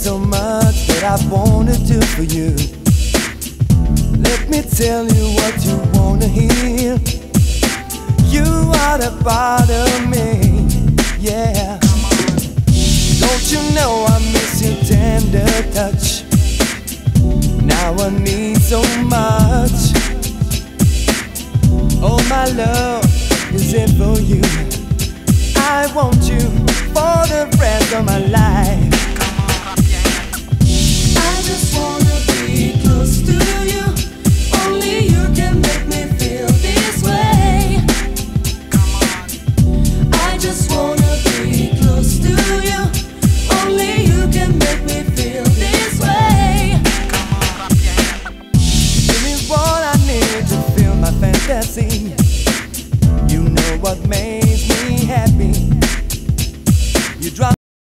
so much that I wanna do for you. Let me tell you what you wanna hear. You are the part of me, yeah. Don't you know I miss your tender touch? Now I need so much. Oh, my love is it for you. I want you for the rest of my life.